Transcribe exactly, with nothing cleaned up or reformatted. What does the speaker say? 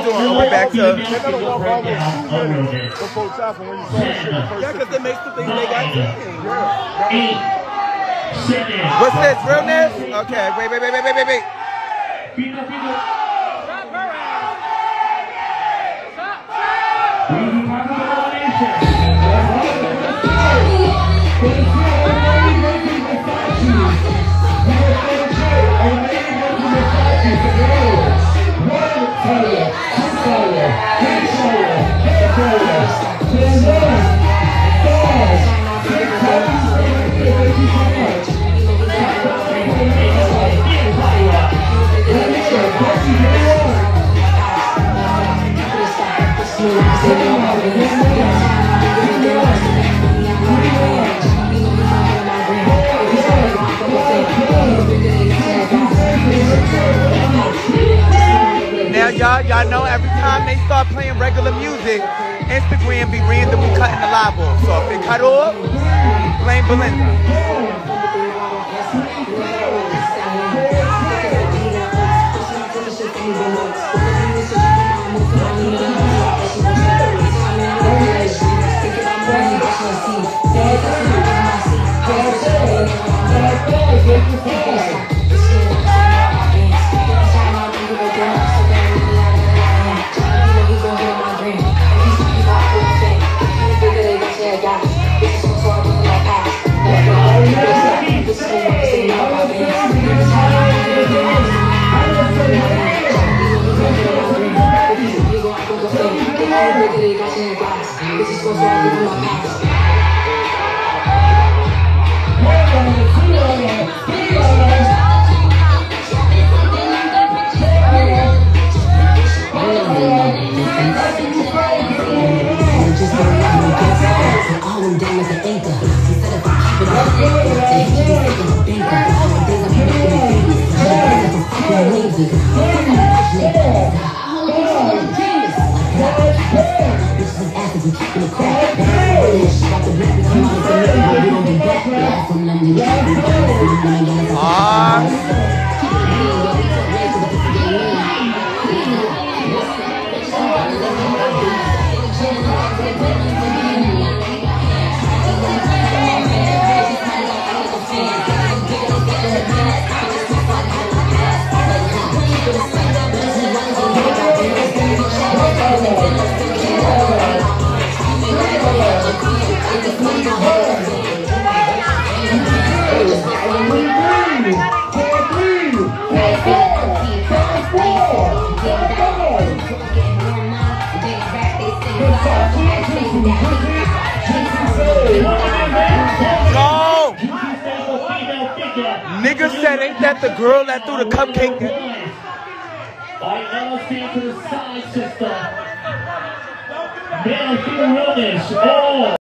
or are we back to? They're gonna walk almost two minutes before top when you saw the shit. Yeah, because they make the things they got to. Eight. Seven. What's this? Realness? Okay. Wait, wait, wait, wait, wait, wait, wait. Pino, Pino. Now y'all, y'all know every time they start playing regular music, Instagram be randomly cutting the live off. So if they cut off, blame Belinda. Nigga said, ain't that the girl that threw the cupcake? I understand to the side sister. Man, I feel realness. Oh.